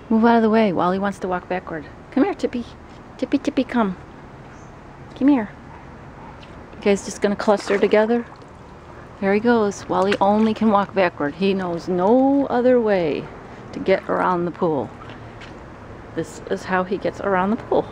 Move out of the way. Wally wants to walk backward. Come here, Tippy. Tippy, Tippy, come. Come here. You guys just gonna cluster together? There he goes. Wally only can walk backward. He knows no other way to get around the pool. This is how he gets around the pool.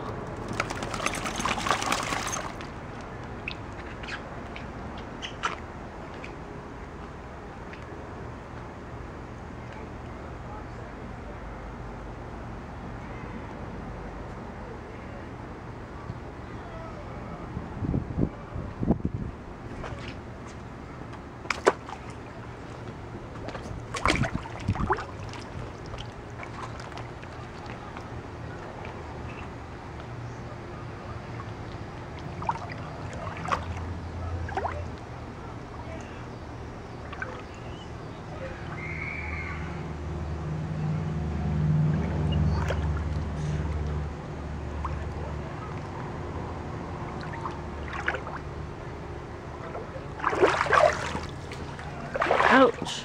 Ouch.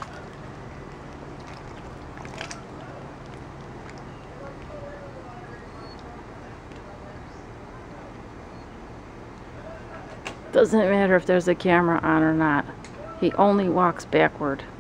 Doesn't matter if there's a camera on or not. He only walks backward.